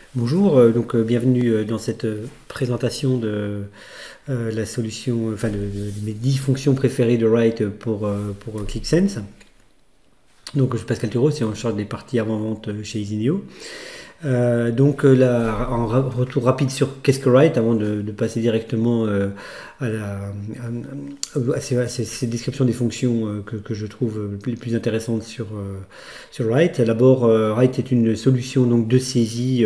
Bonjour, bienvenue dans cette présentation de la solution, de mes 10 fonctions préférées de Write pour ClickSense. Donc je suis Pascal Thureau, c'est en charge des parties avant-vente chez Isineo. Retour rapide sur qu'est-ce que Write avant de passer directement à ces descriptions des fonctions que je trouve les plus intéressantes sur Write. D'abord, Write est une solution donc, de saisie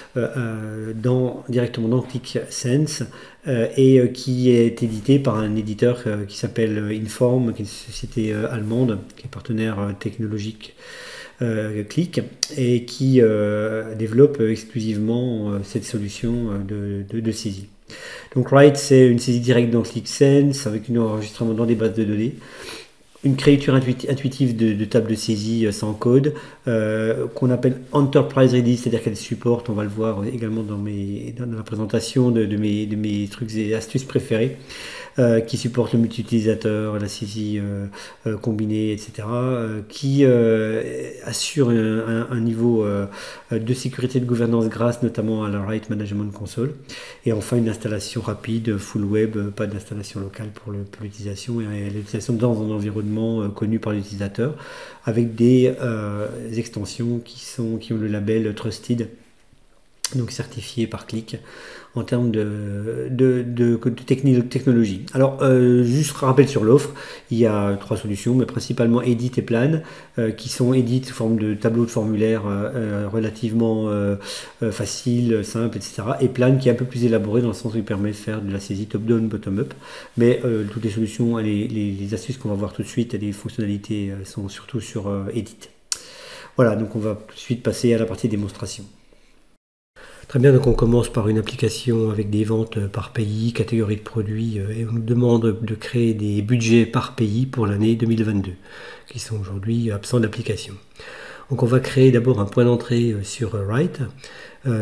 directement dans ClickSense qui est édité par un éditeur qui s'appelle Inform, qui est une société allemande, qui est partenaire technologique Click et qui développe exclusivement cette solution de saisie. Donc Write, c'est une saisie directe dans ClickSense avec un enregistrement dans des bases de données, une créature intuitive de table de saisie sans code qu'on appelle Enterprise Ready, c'est-à-dire qu'elle supporte, on va le voir également dans la présentation de mes trucs et astuces préférés, qui supporte le multi-utilisateur, la saisie combinée, etc., qui assure un niveau de sécurité de gouvernance grâce notamment à la Write Management Console, et enfin une installation rapide, full web, pas d'installation locale pour l'utilisation, et l'utilisation dans un environnement connu par l'utilisateur, avec des extensions qui ont le label Trusted, donc certifié par Click en termes de technologie. Alors, juste rappel sur l'offre, il y a 3 solutions, mais principalement Edit et Plan, qui sont Edit sous forme de tableau de formulaire relativement facile, simple, etc. Et Plan qui est un peu plus élaboré dans le sens où il permet de faire de la saisie top-down, bottom-up. Mais toutes les solutions, les astuces qu'on va voir tout de suite et les fonctionnalités sont surtout sur Edit. Voilà, donc on va tout de suite passer à la partie démonstration. Très bien, donc on commence par une application avec des ventes par pays, catégorie de produits, et on nous demande de créer des budgets par pays pour l'année 2022, qui sont aujourd'hui absents d'application. Donc on va créer d'abord un point d'entrée sur Write. On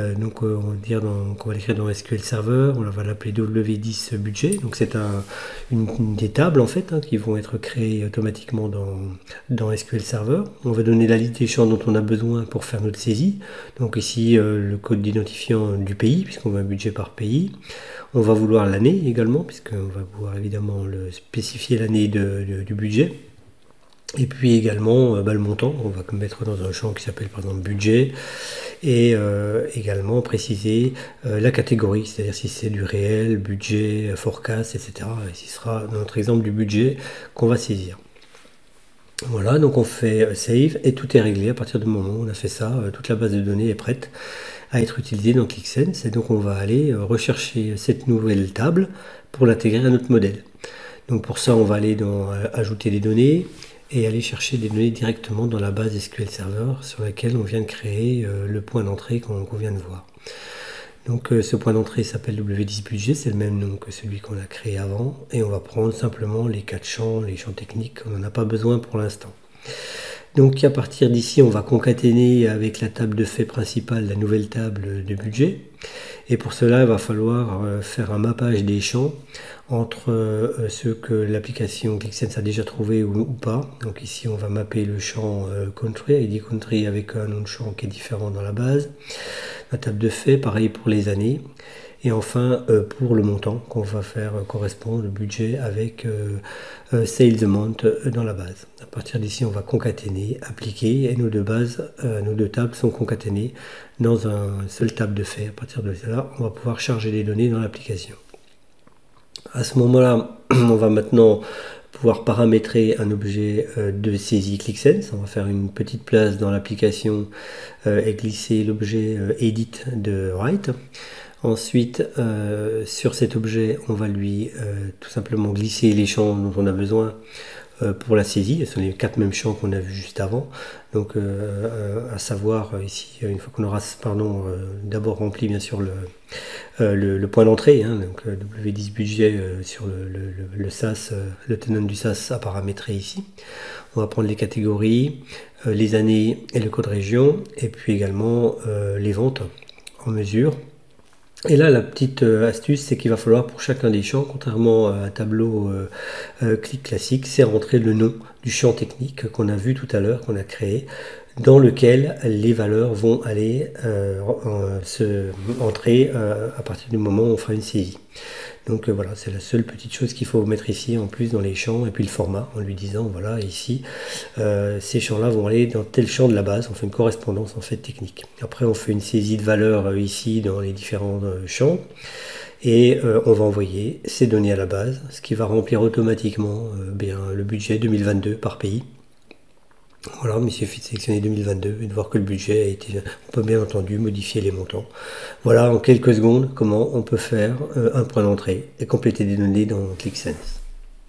va l'écrire dans SQL Server, on va l'appeler W10 budget. Donc c'est des tables en fait qui vont être créées automatiquement dans SQL Server. On va donner la liste des champs dont on a besoin pour faire notre saisie. Donc ici le code d'identifiant du pays, puisqu'on veut un budget par pays. On va vouloir l'année également, puisqu'on va pouvoir évidemment spécifier l'année du budget. Et puis également le montant, on va mettre dans un champ qui s'appelle par exemple budget, et également préciser la catégorie, c'est-à-dire si c'est du réel, budget, forecast, etc. Et ce sera dans notre exemple du budget qu'on va saisir. Voilà, donc on fait save et tout est réglé à partir du moment où on a fait ça, toute la base de données est prête à être utilisée dans ClickSense, et donc on va aller rechercher cette nouvelle table pour l'intégrer à notre modèle. Donc pour ça on va aller dans ajouter des données, et aller chercher des données directement dans la base SQL Server sur laquelle on vient de créer le point d'entrée qu'on vient de voir. Donc ce point d'entrée s'appelle W10 budget, c'est le même nom que celui qu'on a créé avant, et on va prendre simplement les 4 champs, les champs techniques, on n'en a pas besoin pour l'instant. Donc à partir d'ici, on va concaténer avec la table de fait principale la nouvelle table de budget. Et pour cela, il va falloir faire un mappage des champs entre ceux que l'application ClickSense a déjà trouvé ou pas. Donc ici, on va mapper le champ country, ID country avec un nom de champ qui est différent dans la base. La table de fait, pareil pour les années. Et enfin, pour le montant qu'on va faire correspondre le budget avec Sales Amount dans la base. À partir d'ici, on va concaténer, appliquer, et nos deux tables sont concaténées dans un seul table de fait. À partir de là, on va pouvoir charger les données dans l'application. À ce moment-là, on va maintenant pouvoir paramétrer un objet de saisie ClickSense. On va faire une petite place dans l'application et glisser l'objet Edit de Write. Ensuite, sur cet objet, on va lui tout simplement glisser les champs dont on a besoin pour la saisie. Ce sont les 4 mêmes champs qu'on a vus juste avant. Donc, à savoir ici, une fois qu'on aura d'abord rempli bien sûr le point d'entrée, donc W10 budget sur le SaaS, le tenant du SaaS à paramétrer ici. On va prendre les catégories, les années et le code région, et puis également les ventes en mesure. Et là, la petite astuce, c'est qu'il va falloir pour chacun des champs, contrairement à un tableau clic classique, c'est rentrer le nom du champ technique qu'on a vu tout à l'heure, qu'on a créé, dans lequel les valeurs vont aller entrer à partir du moment où on fera une saisie. Donc voilà, c'est la seule petite chose qu'il faut mettre ici en plus dans les champs, et puis le format, en lui disant voilà, ici, ces champs-là vont aller dans tel champ de la base, on fait une correspondance en fait technique. Après on fait une saisie de valeurs ici dans les différents champs, et on va envoyer ces données à la base, ce qui va remplir automatiquement le budget 2022 par pays. Voilà, mais il suffit de sélectionner 2022 et de voir que le budget a été... On peut bien entendu modifier les montants. Voilà en quelques secondes comment on peut faire un point d'entrée et compléter des données dans ClickSense.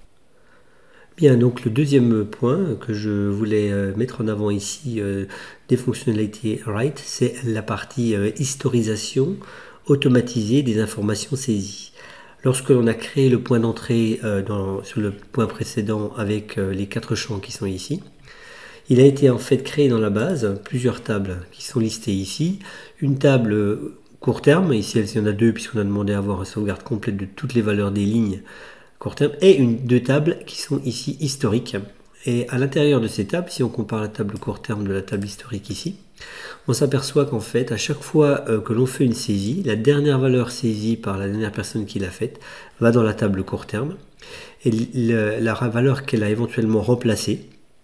Bien, donc le deuxième point que je voulais mettre en avant ici des fonctionnalités Write, c'est la partie historisation automatisée des informations saisies. Lorsque l'on a créé le point d'entrée sur le point précédent avec les 4 champs qui sont ici, il a été en fait créé dans la base plusieurs tables qui sont listées ici. Une table court terme, ici il y en a 2 puisqu'on a demandé à avoir une sauvegarde complète de toutes les valeurs des lignes court terme, et 2 tables qui sont ici historiques. Et à l'intérieur de ces tables, si on compare la table court terme de la table historique ici, on s'aperçoit qu'en fait à chaque fois que l'on fait une saisie, la dernière valeur saisie par la dernière personne qui l'a faite va dans la table court terme, et la valeur qu'elle a éventuellement remplacée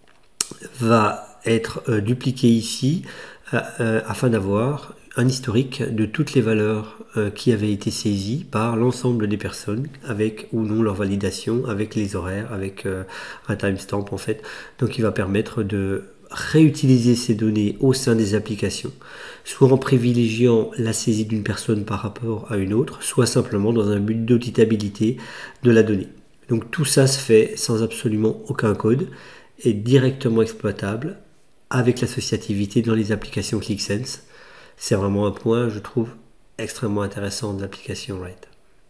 va être dupliqué ici afin d'avoir un historique de toutes les valeurs qui avaient été saisies par l'ensemble des personnes avec ou non leur validation, avec les horaires, avec un timestamp en fait. Donc il va permettre de réutiliser ces données au sein des applications, soit en privilégiant la saisie d'une personne par rapport à une autre, soit simplement dans un but d'auditabilité de la donnée. Donc tout ça se fait sans absolument aucun code, est directement exploitable avec l'associativité dans les applications ClickSense. C'est vraiment un point, je trouve, extrêmement intéressant de l'application Write.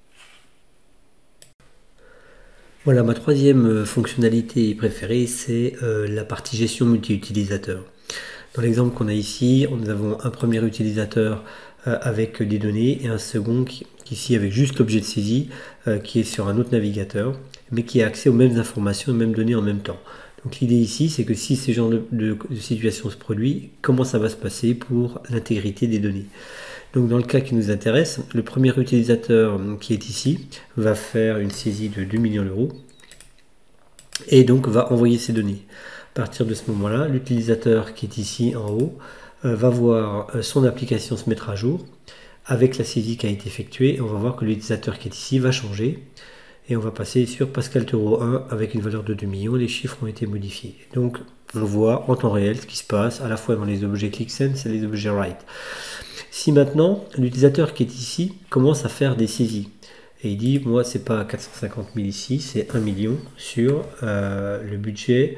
Voilà, ma troisième fonctionnalité préférée, c'est la partie gestion multi-utilisateur. Dans l'exemple qu'on a ici, nous avons un premier utilisateur avec des données et un second qui ici avec juste l'objet de saisie qui est sur un autre navigateur, mais qui a accès aux mêmes informations et aux mêmes données en même temps. Donc l'idée ici, c'est que si ce genre de situation se produit, comment ça va se passer pour l'intégrité des données. Donc dans le cas qui nous intéresse, le premier utilisateur qui est ici va faire une saisie de 2 millions d'euros et donc va envoyer ces données. À partir de ce moment-là, l'utilisateur qui est ici en haut va voir son application se mettre à jour avec la saisie qui a été effectuée. On va voir que l'utilisateur qui est ici va changer. Et on va passer sur Pascal Taureau 1 avec une valeur de 2 millions, les chiffres ont été modifiés. Donc on voit en temps réel ce qui se passe à la fois dans les objets ClickSense et les objets Write. Si maintenant l'utilisateur qui est ici commence à faire des saisies, et il dit moi c'est pas 450 000 ici, c'est 1 million sur le budget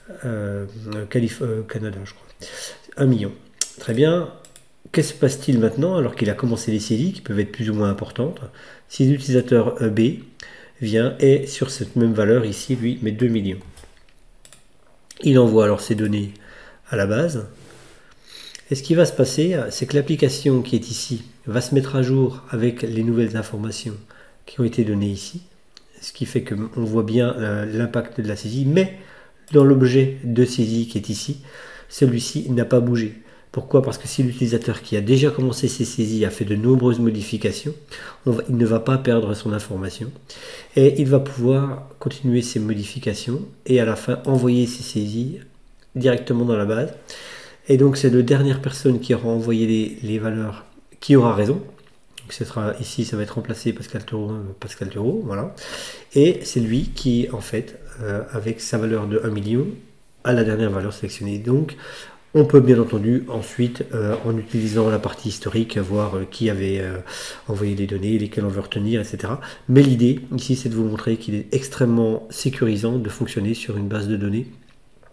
Canada je crois. 1 million. Très bien. Qu'est-ce qui se passe-t-il maintenant alors qu'il a commencé les saisies qui peuvent être plus ou moins importantes? Si l'utilisateur B vient et sur cette même valeur ici, lui, met 2 millions. Il envoie alors ces données à la base. Et ce qui va se passer, c'est que l'application qui est ici va se mettre à jour avec les nouvelles informations qui ont été données ici. Ce qui fait qu'on voit bien l'impact de la saisie. Mais dans l'objet de saisie qui est ici, celui-ci n'a pas bougé. Pourquoi? Parce que si l'utilisateur qui a déjà commencé ses saisies a fait de nombreuses modifications, il ne va pas perdre son information et il va pouvoir continuer ses modifications et à la fin envoyer ses saisies directement dans la base. Et donc c'est la dernière personne qui aura envoyé les valeurs qui aura raison. Donc ce sera ici, ça va être remplacé Pascal Taureau, voilà. Et c'est lui qui en fait avec sa valeur de 1 million a la dernière valeur sélectionnée. Donc on peut bien entendu ensuite, en utilisant la partie historique, voir qui avait envoyé les données, lesquelles on veut retenir, etc. Mais l'idée ici, c'est de vous montrer qu'il est extrêmement sécurisant de fonctionner sur une base de données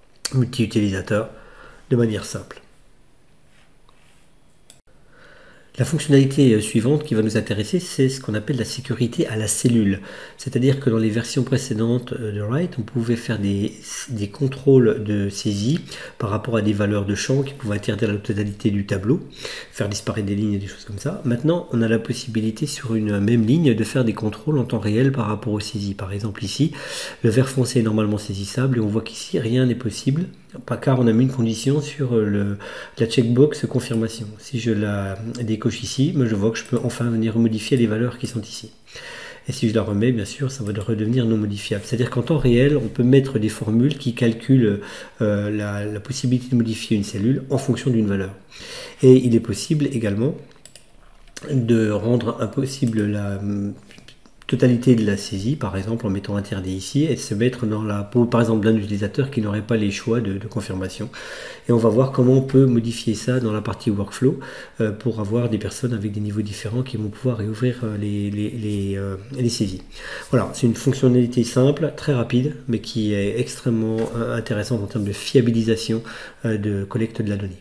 multi-utilisateur de manière simple. La fonctionnalité suivante qui va nous intéresser, c'est ce qu'on appelle la sécurité à la cellule. C'est-à-dire que dans les versions précédentes de Write, on pouvait faire des contrôles de saisie par rapport à des valeurs de champ qui pouvaient interdire la totalité du tableau, faire disparaître des lignes et des choses comme ça. Maintenant, on a la possibilité sur une même ligne de faire des contrôles en temps réel par rapport aux saisies. Par exemple ici, le vert foncé est normalement saisissable et on voit qu'ici, rien n'est possible, car on a mis une condition sur la checkbox confirmation. Si je la décoche ici, je vois que je peux enfin venir modifier les valeurs qui sont ici. Et si je la remets, bien sûr, ça va redevenir non modifiable. C'est-à-dire qu'en temps réel, on peut mettre des formules qui calculent la possibilité de modifier une cellule en fonction d'une valeur. Et il est possible également de rendre impossible la totalité de la saisie, par exemple en mettant interdit ici, et de se mettre dans la peau, par exemple, d'un utilisateur qui n'aurait pas les choix de confirmation. Et on va voir comment on peut modifier ça dans la partie workflow pour avoir des personnes avec des niveaux différents qui vont pouvoir réouvrir les saisies. Voilà, c'est une fonctionnalité simple, très rapide, mais qui est extrêmement intéressante en termes de fiabilisation de collecte de la donnée.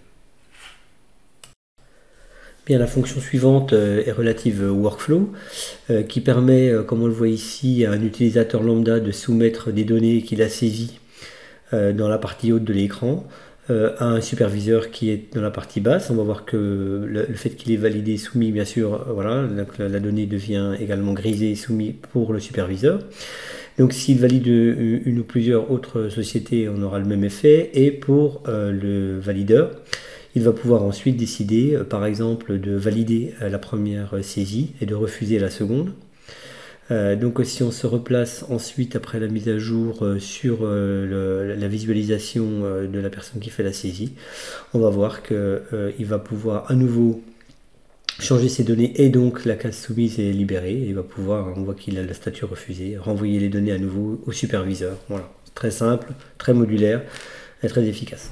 Bien, la fonction suivante est relative au workflow, qui permet, comme on le voit ici, à un utilisateur lambda de soumettre des données qu'il a saisies dans la partie haute de l'écran à un superviseur qui est dans la partie basse. On va voir que le fait qu'il est validé et soumis, bien sûr, voilà, la donnée devient également grisée et soumise pour le superviseur. Donc s'il valide une ou plusieurs autres sociétés, on aura le même effet. Et pour le valideur, il va pouvoir ensuite décider, par exemple, de valider la première saisie et de refuser la seconde. Donc si on se replace ensuite après la mise à jour sur la visualisation de la personne qui fait la saisie, on va voir qu'il va pouvoir à nouveau changer ses données et donc la case soumise est libérée. Et il va pouvoir, on voit qu'il a le statut refusé, renvoyer les données à nouveau au superviseur. Voilà, très simple, très modulaire et très efficace.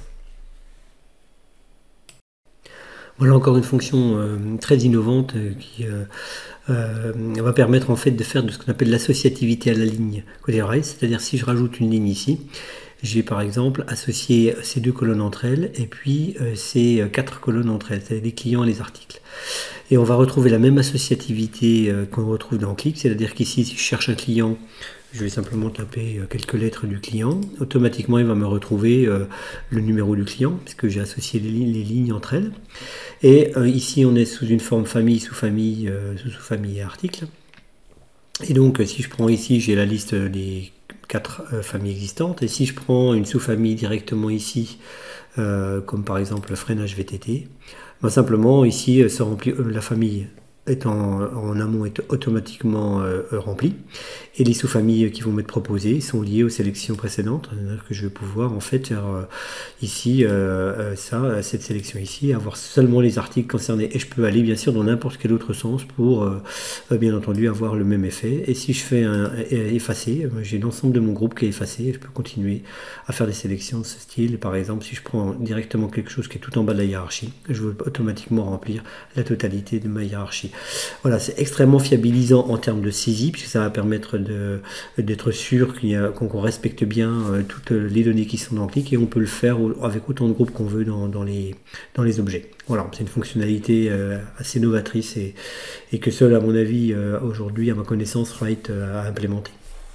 Voilà encore une fonction très innovante qui va permettre en fait de faire de ce qu'on appelle l'associativité à la ligne côté Write, c'est-à-dire si je rajoute une ligne ici, j'ai par exemple associé ces deux colonnes entre elles et puis ces quatre colonnes entre elles, c'est-à-dire les clients et les articles. Et on va retrouver la même associativité qu'on retrouve dans Click, c'est-à-dire qu'ici si je cherche un client, je vais simplement taper quelques lettres du client. Automatiquement, il va me retrouver le numéro du client, puisque j'ai associé les lignes entre elles. Et ici, on est sous une forme famille, sous-famille, sous-famille et article. Et donc, si je prends ici, j'ai la liste des 4 familles existantes. Et si je prends une sous-famille directement ici, comme par exemple freinage VTT, ben simplement, ici, ça remplit la famille en amont est automatiquement rempli et les sous-familles qui vont m'être proposées sont liées aux sélections précédentes, que je vais pouvoir en fait faire ici cette sélection ici, avoir seulement les articles concernés et je peux aller bien sûr dans n'importe quel autre sens pour bien entendu avoir le même effet. Et si je fais un effacer, j'ai l'ensemble de mon groupe qui est effacé et je peux continuer à faire des sélections de ce style. Par exemple, si je prends directement quelque chose qui est tout en bas de la hiérarchie, je vais automatiquement remplir la totalité de ma hiérarchie. Voilà, c'est extrêmement fiabilisant en termes de saisie, puisque ça va permettre d'être sûr qu'on respecte bien toutes les données qui sont dans Click, et on peut le faire avec autant de groupes qu'on veut dans les objets. Voilà, c'est une fonctionnalité assez novatrice et que seul, à mon avis, aujourd'hui, à ma connaissance, Write a implémenté.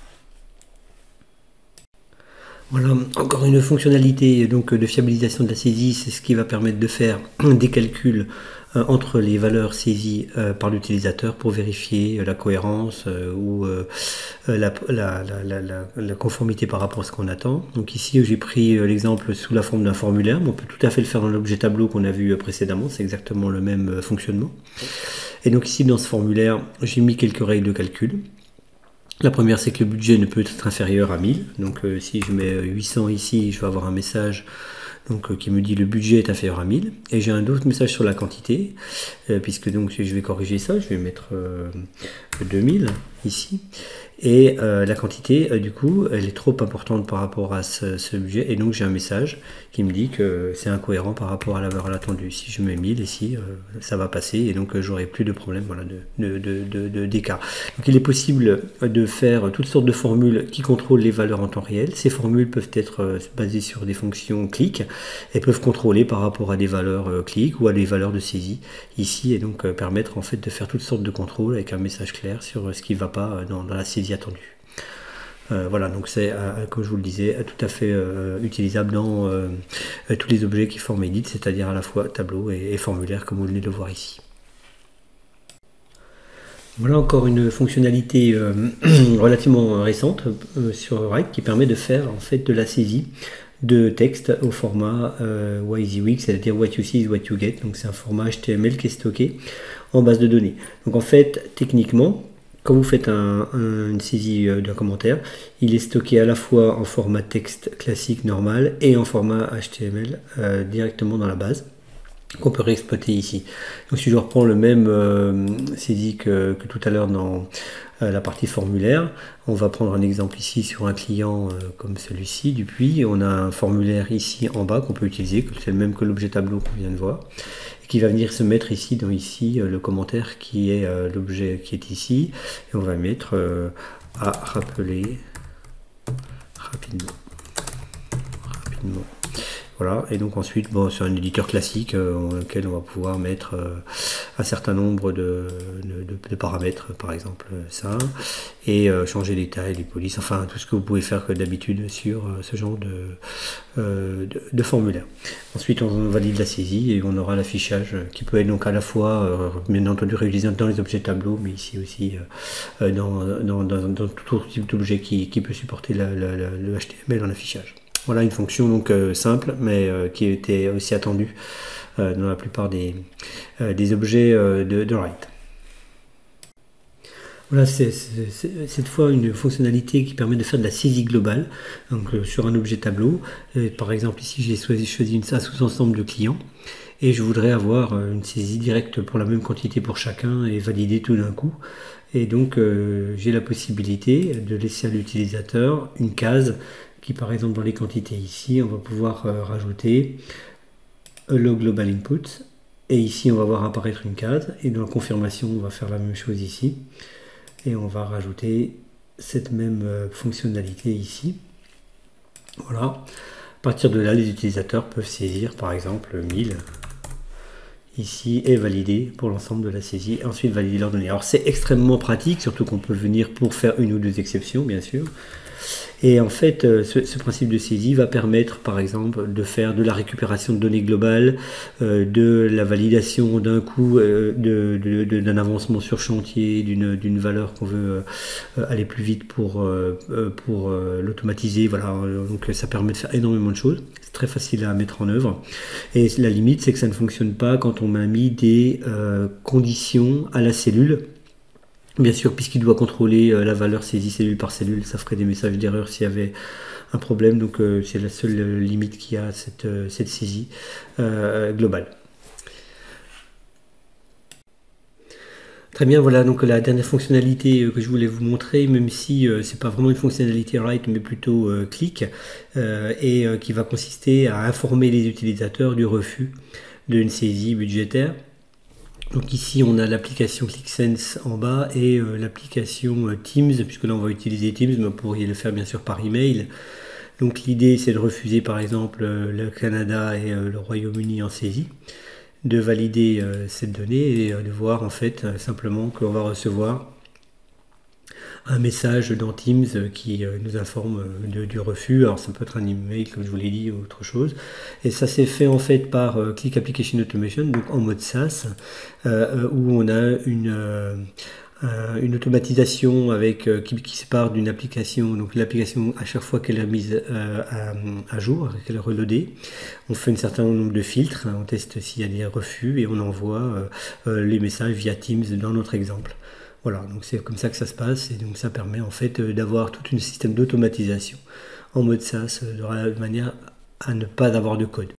Voilà, encore une fonctionnalité donc, de fiabilisation de la saisie, c'est ce qui va permettre de faire des calculs entre les valeurs saisies par l'utilisateur pour vérifier la cohérence ou la conformité par rapport à ce qu'on attend. Donc ici j'ai pris l'exemple sous la forme d'un formulaire, mais on peut tout à fait le faire dans l'objet tableau qu'on a vu précédemment, c'est exactement le même fonctionnement. Et donc ici dans ce formulaire, j'ai mis quelques règles de calcul. La première, c'est que le budget ne peut être inférieur à 1000. Donc si je mets 800 ici, je vais avoir un message qui me dit le budget est inférieur à 1000. Et j'ai un autre message sur la quantité, puisque donc je vais corriger ça. Je vais mettre fois 2000 ici. Et la quantité, du coup, elle est trop importante par rapport à ce budget. Et donc, j'ai un message qui me dit que c'est incohérent par rapport à la valeur attendue. Si je mets 1000 ici, ça va passer. Et donc, j'aurai plus de problème voilà, d'écart. Donc, il est possible de faire toutes sortes de formules qui contrôlent les valeurs en temps réel. Ces formules peuvent être basées sur des fonctions clic et peuvent contrôler par rapport à des valeurs clic ou à des valeurs de saisie ici. Et donc, permettre en fait de faire toutes sortes de contrôles avec un message clair sur ce qui ne va pas dans la saisie attendue. Voilà, donc c'est, comme je vous le disais, tout à fait utilisable dans tous les objets qui forment Edit, c'est-à-dire à la fois tableau et formulaire, comme vous venez de le voir ici. Voilà encore une fonctionnalité relativement récente sur Write qui permet de faire en fait de la saisie de texte au format WYSIWYG, c'est-à-dire what you see is what you get. Donc c'est un format HTML qui est stocké en base de données. Donc en fait, techniquement, quand vous faites une saisie d'un commentaire, il est stocké à la fois en format texte classique normal et en format HTML directement dans la base, qu'on peut réexploiter ici. Donc si je reprends le même saisie que tout à l'heure dans la partie formulaire, on va prendre un exemple ici sur un client comme celui-ci, Dupuis. On a un formulaire ici en bas qu'on peut utiliser, c'est le même que l'objet tableau qu'on vient de voir, et qui va venir se mettre ici dans le commentaire qui est l'objet qui est ici, et on va mettre à rappeler rapidement. Voilà, et donc ensuite, bon, c'est un éditeur classique auquel on va pouvoir mettre un certain nombre de paramètres, par exemple ça, et changer les tailles, les polices, enfin tout ce que vous pouvez faire d'habitude sur ce genre de formulaire. Ensuite, on valide la saisie et on aura l'affichage qui peut être donc à la fois, bien entendu, réutilisé dans les objets tableau, mais ici aussi dans tout type d'objet qui peut supporter le HTML en affichage. Voilà une fonction donc simple, mais qui était aussi attendue dans la plupart des objets de Write. Voilà, c'est cette fois une fonctionnalité qui permet de faire de la saisie globale donc, sur un objet tableau. Par exemple, ici, j'ai choisi un sous-ensemble de clients et je voudrais avoir une saisie directe pour la même quantité pour chacun et valider tout d'un coup. Et donc, j'ai la possibilité de laisser à l'utilisateur une case qui, par exemple, dans les quantités ici, on va pouvoir rajouter Allow Global Input. Et ici, on va voir apparaître une case. Et dans la confirmation, on va faire la même chose ici. Et on va rajouter cette même fonctionnalité ici. Voilà. À partir de là, les utilisateurs peuvent saisir, par exemple, 1000 ici et valider pour l'ensemble de la saisie. Et ensuite, valider leurs données. Alors, c'est extrêmement pratique, surtout qu'on peut venir pour faire une ou deux exceptions, bien sûr. Et en fait, ce principe de saisie va permettre, par exemple, de faire de la récupération de données globales, de la validation d'un coup, d'un avancement sur chantier, d'une valeur qu'on veut aller plus vite pour l'automatiser. Voilà, donc ça permet de faire énormément de choses. C'est très facile à mettre en œuvre. Et la limite, c'est que ça ne fonctionne pas quand on a mis des conditions à la cellule. Bien sûr, puisqu'il doit contrôler la valeur saisie cellule par cellule, ça ferait des messages d'erreur s'il y avait un problème. Donc c'est la seule limite qu'il y a à cette saisie globale. Très bien, voilà donc la dernière fonctionnalité que je voulais vous montrer, même si c'est pas vraiment une fonctionnalité Write, mais plutôt click, et qui va consister à informer les utilisateurs du refus d'une saisie budgétaire. Donc ici on a l'application ClickSense en bas et l'application Teams, puisque là on va utiliser Teams, mais vous pourriez le faire bien sûr par email. Donc l'idée c'est de refuser par exemple le Canada et le Royaume-Uni en saisie, de valider cette donnée et de voir en fait simplement qu'on va recevoir un message dans Teams qui nous informe du refus. Alors ça peut être un email comme je vous l'ai dit ou autre chose, et ça c'est fait en fait par Click Application Automation, donc en mode SaaS, où on a une automatisation avec qui se part d'une application. Donc l'application, à chaque fois qu'elle est mise à jour, qu'elle est reloadée, on fait un certain nombre de filtres, on teste s'il y a des refus et on envoie les messages via Teams dans notre exemple. Voilà, donc c'est comme ça que ça se passe, et donc ça permet en fait d'avoir tout un système d'automatisation en mode SaaS, de manière à ne pas avoir de code.